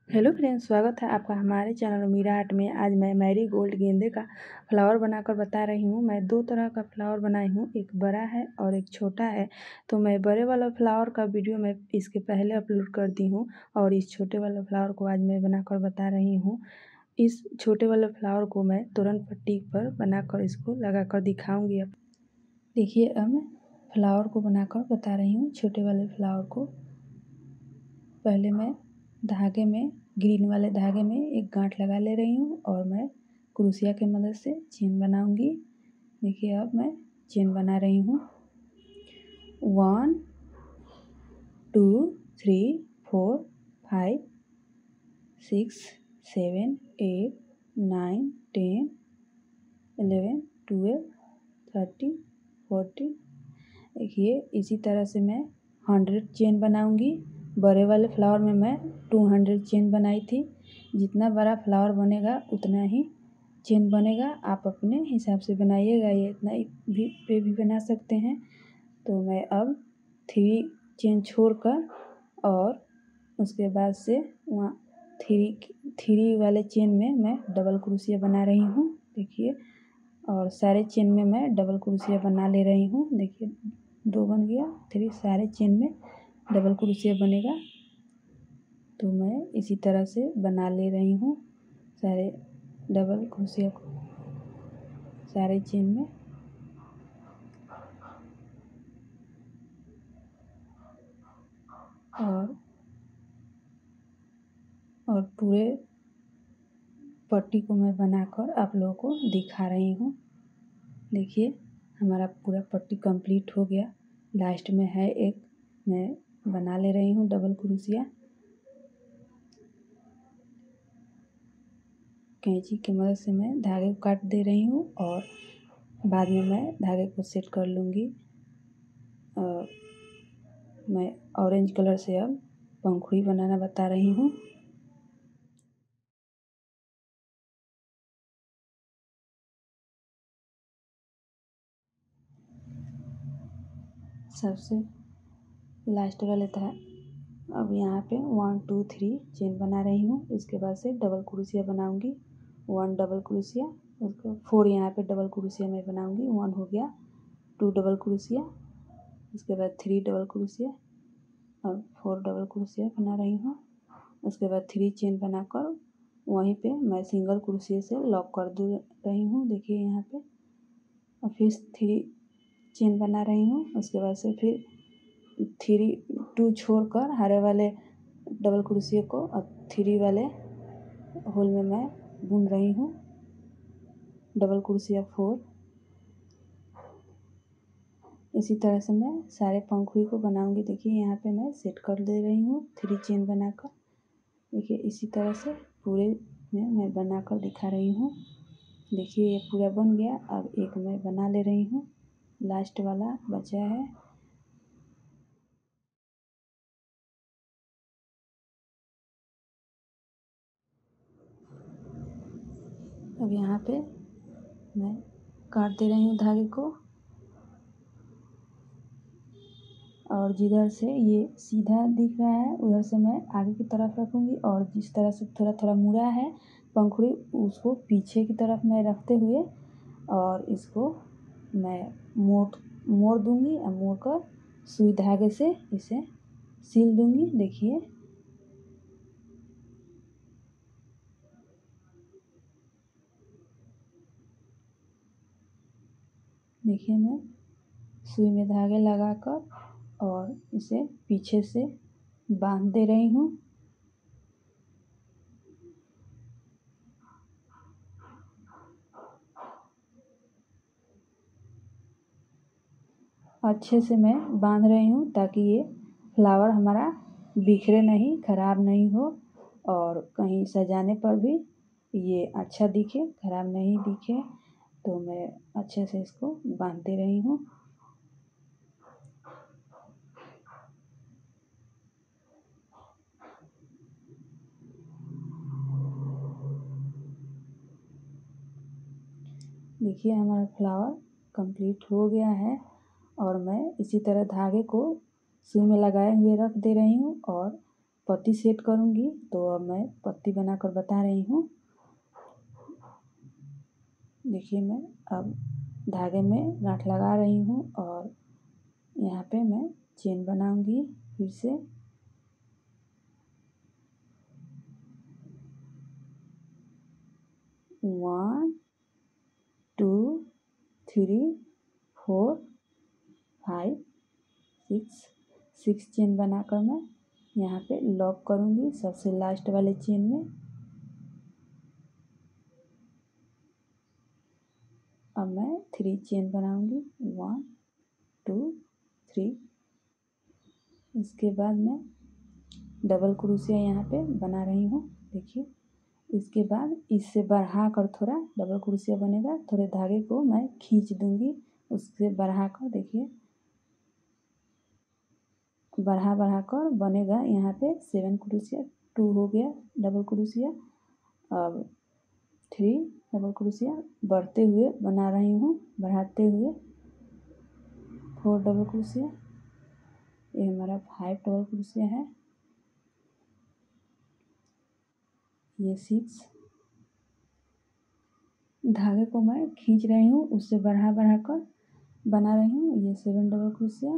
Hello friends, स्वागत है आपका हमारे चैनल मीरा आर्ट में। आज मैं मैरी गोल्ड गेंदे का फ्लावर बनाकर बता रही हूँ। मैं दो तरह का फ्लावर बनाई हूँ, एक बड़ा है और एक छोटा है। तो मैं बड़े वाला फ्लावर का वीडियो मैं इसके पहले अपलोड कर दी हूँ और इस छोटे वाले फ्लावर को आज मैं बनाकर बता रही हूँ। इस छोटे वाले फ्लावर को मैं तोरण पट्टी पर बनाकर इसको लगाकर दिखाऊँगी। अब देखिए, अब मैं फ्लावर को बनाकर बता रही हूँ। छोटे वाले फ्लावर को पहले मैं धागे में, ग्रीन वाले धागे में एक गांठ लगा ले रही हूँ और मैं क्रोशिया की मदद से चेन बनाऊंगी। देखिए, अब मैं चेन बना रही हूँ। 1 2 3 4 5 6 7 8 9 10 11 12 13 14। देखिए, इसी तरह से मैं 100 चेन बनाऊंगी। बड़े वाले फ्लावर में मैं 200 चेन बनाई थी। जितना बड़ा फ्लावर बनेगा उतना ही चेन बनेगा। आप अपने हिसाब से बनाइएगा, ये इतना भी बना सकते हैं। तो मैं अब 3 चेन छोड़कर और उसके बाद से वहाँ 3 वाले चेन में मैं डबल क्रोशिया बना रही हूँ। देखिए, और सारे चेन में मैं डबल क्रोशिया बना ले रही हूँ। देखिए, 2 बन गया, 3 सारे चेन में डबल क्रोशिया बनेगा। तो मैं इसी तरह से बना ले रही हूँ सारे डबल क्रोशिया को सारे चेन में। और पूरे पट्टी को मैं बनाकर आप लोगों को दिखा रही हूँ। देखिए, हमारा पूरा पट्टी कंप्लीट हो गया। लास्ट में है एक, मैं बना ले रही हूँ डबल क्रोशिया। कैंची की मदद से मैं धागे को काट दे रही हूँ और बाद में मैं धागे को सेट कर लूँगी। और मैं ऑरेंज कलर से अब पंखुड़ी बनाना बता रही हूँ। सबसे लास्ट वाले था। अब यहाँ पे 1 2 3 चेन बना रही हूँ। इसके बाद से डबल क्रोशिया बनाऊँगी। 1 डबल क्रोशिया, उसको 4 यहाँ पे डबल क्रोशिया मैं बनाऊँगी। 1 हो गया, 2 डबल क्रोशिया, उसके बाद 3 डबल क्रोशिया और 4 डबल क्रोशिया बना रही हूँ। उसके बाद 3 चेन बनाकर वहीं पे मैं सिंगल क्रोशिया से लॉक कर दे रही हूँ। देखिए यहाँ पे, और फिर 3 चेन बना रही हूँ। उसके बाद से फिर 2 छोड़कर हरे वाले डबल क्रोशिया को और 3 वाले होल में मैं बुन रही हूँ डबल क्रोशिया 4। इसी तरह से मैं सारे पंखुड़ी को बनाऊंगी। देखिए, यहाँ पे मैं सेट कर दे रही हूँ 3 चेन बनाकर। देखिए, इसी तरह से पूरे में मैं बनाकर दिखा रही हूँ। देखिए, ये पूरा बन गया। अब एक मैं बना ले रही हूँ, लास्ट वाला बचा है। अब यहाँ पे मैं काट दे रही हूँ धागे को और जिधर से ये सीधा दिख रहा है उधर से मैं आगे की तरफ रखूँगी और जिस तरह से थोड़ा थोड़ा मुड़ा है पंखुड़ी, उसको पीछे की तरफ मैं रखते हुए और इसको मैं मोड़ दूँगी और मोड़ कर सुई धागे से इसे सिल दूँगी। देखिए, मैं सुई में धागे लगाकर और इसे पीछे से बांध दे रही हूँ। अच्छे से मैं बांध रही हूँ ताकि ये फ्लावर हमारा बिखरे नहीं, ख़राब नहीं हो और कहीं सजाने पर भी ये अच्छा दिखे, ख़राब नहीं दिखे। तो मैं अच्छे से इसको बांध दे रही हूँ। देखिए, हमारा फ्लावर कंप्लीट हो गया है और मैं इसी तरह धागे को सुई में लगाए हुए रख दे रही हूँ और पत्ती सेट करूँगी। तो अब मैं पत्ती बनाकर बता रही हूँ। देखिए मैं अब धागे में गांठ लगा रही हूँ और यहाँ पे मैं चेन बनाऊँगी फिर से। 1 2 3 4 5 6 चेन बनाकर मैं यहाँ पे लॉक करूँगी सबसे लास्ट वाले चेन में। अब मैं 3 चेन बनाऊँगी 1 2 3। इसके बाद मैं डबल क्रोशिया यहाँ पे बना रही हूँ। देखिए इसके बाद इससे बढ़ा कर थोड़ा डबल क्रोशिया बनेगा। थोड़े धागे को मैं खींच दूँगी उससे बढ़ा कर। देखिए बढ़ा कर बनेगा यहाँ पे 7 क्रोशिया। 2 हो गया डबल क्रोशिया। अब 3 डबल क्रोशिया बढ़ते हुए बना रही हूँ, बढ़ाते हुए 4 डबल क्रोशिया। ये हमारा 5 डबल क्रोशिया है। ये 6 धागे को मैं खींच रही हूँ उससे बढ़ा कर बना रही हूँ। ये 7 डबल क्रोशिया।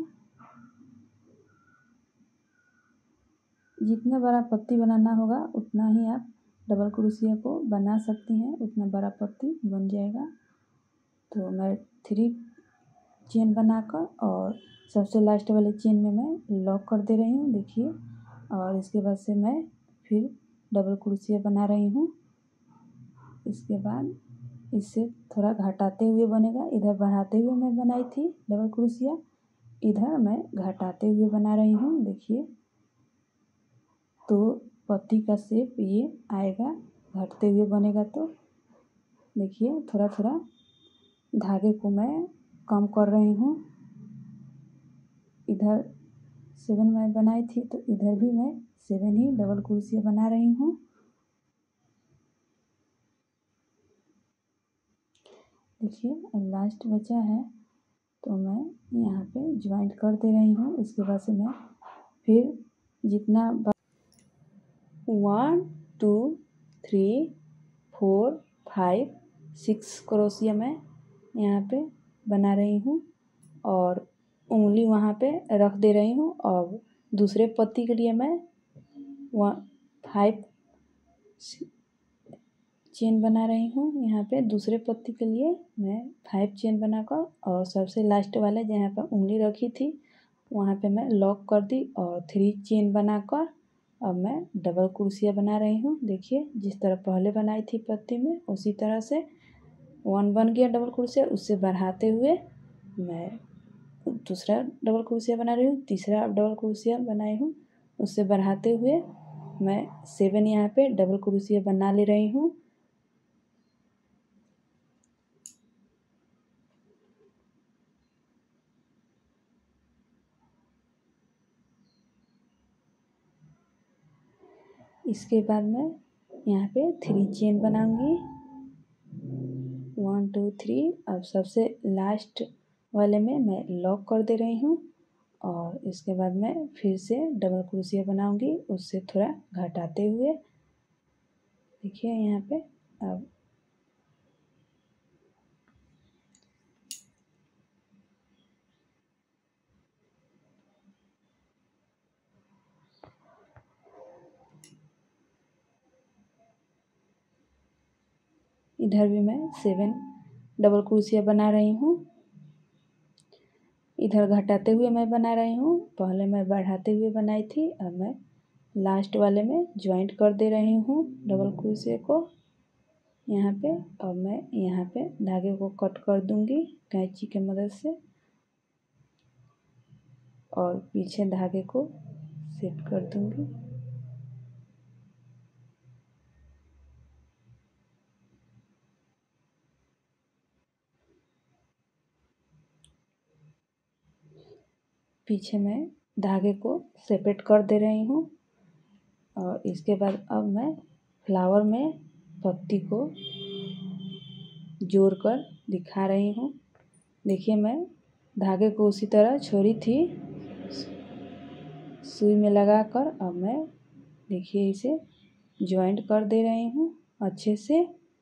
जितना बड़ा पत्ती बनाना होगा उतना ही आप डबल क्रोशिया को बना सकती हैं, उतना बड़ा पत्ती बन जाएगा। तो मैं 3 चेन बनाकर और सबसे लास्ट वाले चेन में मैं लॉक कर दे रही हूँ। देखिए और इसके बाद से मैं फिर डबल क्रोशिया बना रही हूँ। इसके बाद इससे थोड़ा घटाते हुए बनेगा। इधर बढ़ाते हुए मैं बनाई थी डबल क्रोशिया, इधर मैं घटाते हुए बना रही हूँ। देखिए तो पत्ती का शेप ये आएगा, घटते हुए बनेगा। तो देखिए थोड़ा थोड़ा धागे को मैं कम कर रही हूँ। इधर 7 मैं बनाई थी तो इधर भी मैं 7 ही डबल क्रोशिया बना रही हूँ। देखिए अब लास्ट बचा है तो मैं यहाँ पे ज्वाइंट कर दे रही हूँ। इसके बाद से मैं फिर जितना 1 2 3 4 5 6 क्रोशिया मैं यहाँ पे बना रही हूँ और उंगली वहाँ पे रख दे रही हूँ। और दूसरे पत्ती के लिए मैं 5 चेन बना रही हूँ। यहाँ पे दूसरे पत्ती के लिए मैं 5 चेन बनाकर और सबसे लास्ट वाले जहाँ पर उंगली रखी थी वहाँ पे मैं लॉक कर दी और 3 चेन बनाकर अब मैं डबल क्रोशिया बना रही हूँ। देखिए जिस तरह पहले बनाई थी पत्ती में उसी तरह से 1 बन गया डबल क्रोशिया। उससे बढ़ाते हुए मैं दूसरा डबल क्रोशिया बना रही हूँ, तीसरा डबल क्रोशिया बनाई हूँ, उससे बढ़ाते हुए मैं 7 यहाँ पे डबल क्रोशिया बना ले रही हूँ। इसके बाद मैं यहाँ पे 3 चेन बनाऊंगी 1 2 3। अब सबसे लास्ट वाले में मैं लॉक कर दे रही हूँ और इसके बाद मैं फिर से डबल क्रोशिया बनाऊंगी उससे थोड़ा घटाते हुए। देखिए यहाँ पे अब इधर भी मैं 7 डबल क्रोशिया बना रही हूँ। इधर घटाते हुए मैं बना रही हूँ, पहले मैं बढ़ाते हुए बनाई थी। अब मैं लास्ट वाले में ज्वाइंट कर दे रही हूँ डबल क्रोशिया को यहाँ पे। अब मैं यहाँ पे धागे को कट कर दूँगी कैंची की मदद से और पीछे धागे को सेट कर दूँगी। पीछे मैं धागे को सेपरेट कर दे रही हूँ और इसके बाद अब मैं फ्लावर में पत्ती को जोड़कर दिखा रही हूँ। देखिए मैं धागे को उसी तरह छोड़ी थी सुई में लगाकर अब मैं देखिए इसे ज्वाइंट कर दे रही हूँ अच्छे से।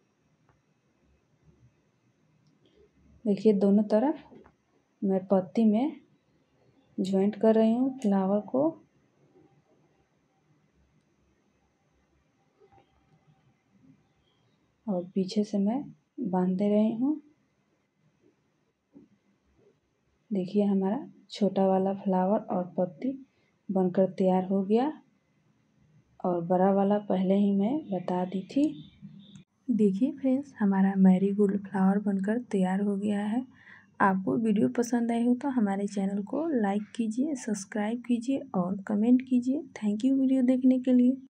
देखिए दोनों तरफ मैं पत्ती में ज्वाइंट कर रही हूँ फ्लावर को। और पीछे से मैं बांध दे रही हूँ। देखिए हमारा छोटा वाला फ्लावर और पत्ती बनकर तैयार हो गया, और बड़ा वाला पहले ही मैं बता दी थी। देखिए फ्रेंड्स, हमारा मैरीगोल्ड फ्लावर बनकर तैयार हो गया है। आपको वीडियो पसंद आई हो तो हमारे चैनल को लाइक कीजिए, सब्सक्राइब कीजिए और कमेंट कीजिए। थैंक यू वीडियो देखने के लिए।